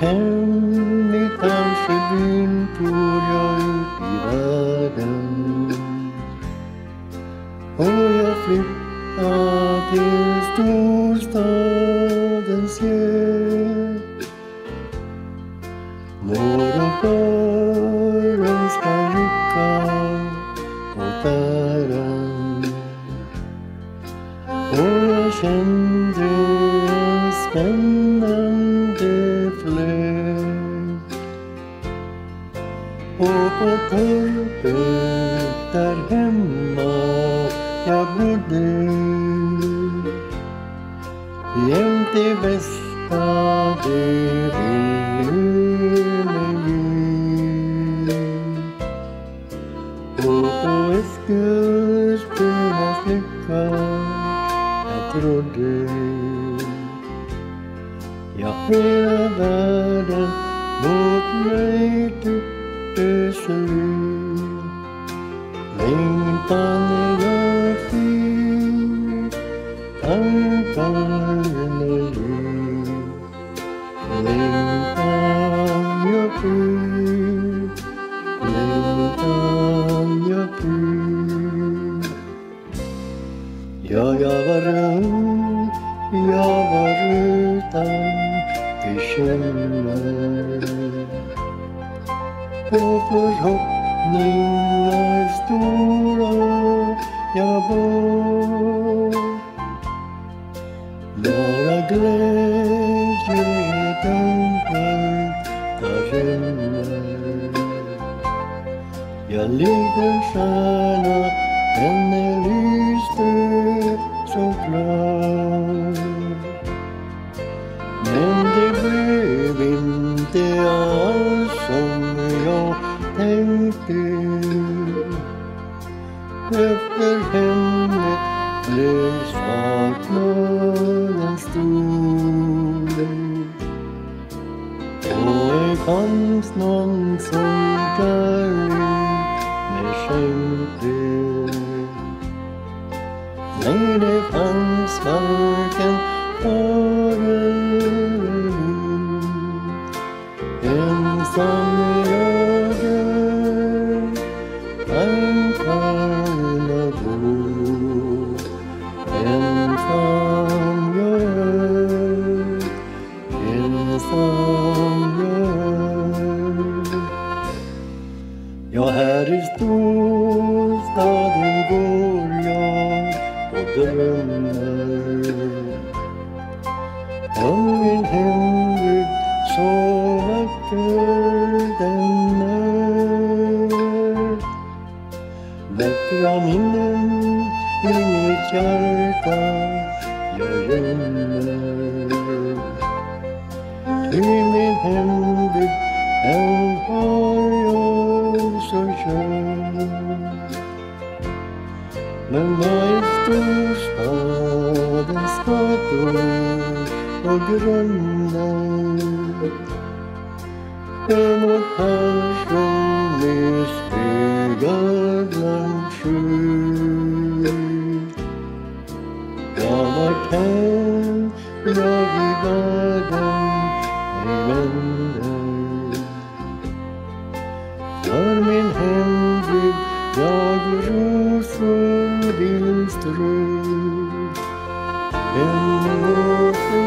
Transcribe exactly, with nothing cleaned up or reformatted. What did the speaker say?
hem i Tandsjöbyn for jag ut i världen. Och jag flyttade till storstadens hjälp. Morgonkören ska rycka åt bäran. Och jag kände en spännande fläkt. Och på torpet där hemma jag bodde, jämt det bästa det ville mig ge. Och på Eskilstunas lycka jag trodde, ja, hela världen mot mig tyckte slut. Längtan jag fick, tankar eller liv. Längtan jag fick, längtan jag fick. Ja, jag var ung, jag var utan bekymmer. Och förhoppningar stora jag bar. Bara glädje dunkelt där rymmer. Jag ligger stjärna, henne lyste så klar. Men det blev inte alls som jag tänkte. Efter henne blev saknaden stor. Och det fanns någon som kärlek mig skänkte. Nej, det fanns varken före eller nu. Ensam jag är, tankarna går. Ensam jag är, ensam jag är. Ja, här i storstaden går jag och drömmer om min hembygd, så vacker den är. Vackra minnen i mitt hjärta jag gömmer. Ty min hembygd, den har jag så kär. Men vad är storstadens gator och gränder? En och person med spegelglömd sjö. Jag var tänkt, jag i världen mig vänder. För min hembygd jag rosor vill strö. En